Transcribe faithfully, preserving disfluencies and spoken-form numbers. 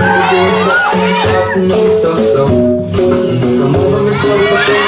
After me, talk slow. I'm over myself, but